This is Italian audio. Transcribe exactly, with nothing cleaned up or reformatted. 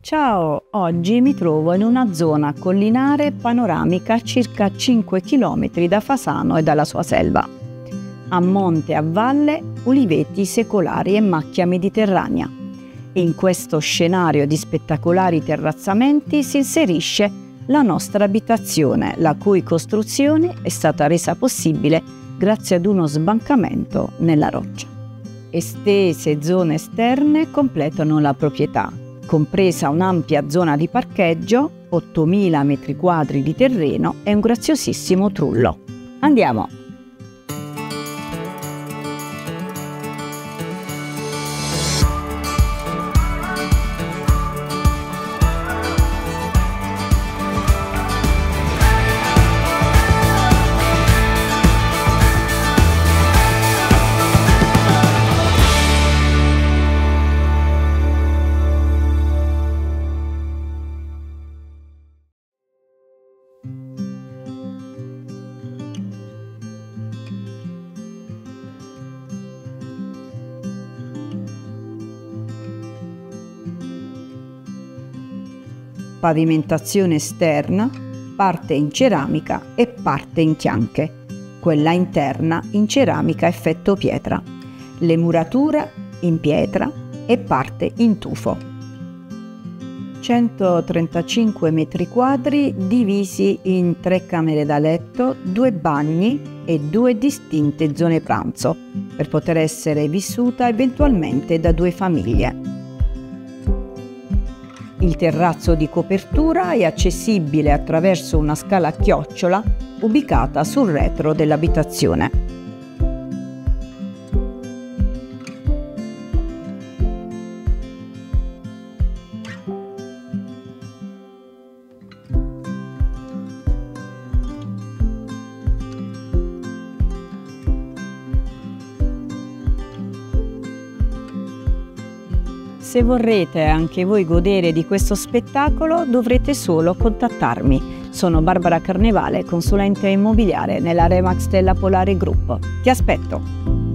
Ciao, oggi mi trovo in una zona collinare panoramica a circa cinque chilometri da Fasano e dalla sua selva. A monte e a valle, uliveti secolari e macchia mediterranea. In questo scenario di spettacolari terrazzamenti si inserisce la nostra abitazione, la cui costruzione è stata resa possibile grazie ad uno sbancamento nella roccia. Estese zone esterne completano la proprietà, compresa un'ampia zona di parcheggio, ottomila metri quadri di terreno e un graziosissimo trullo. Andiamo! Pavimentazione esterna, parte in ceramica e parte in chianche, quella interna in ceramica effetto pietra, le murature in pietra e parte in tufo. centotrentacinque metri quadri divisi in tre camere da letto, due bagni e due distinte zone pranzo, per poter essere vissuta eventualmente da due famiglie. Il terrazzo di copertura è accessibile attraverso una scala a chiocciola ubicata sul retro dell'abitazione. Se vorrete anche voi godere di questo spettacolo, dovrete solo contattarmi. Sono Barbara Carnevale, consulente immobiliare nella Remax Stella Polare Group. Ti aspetto!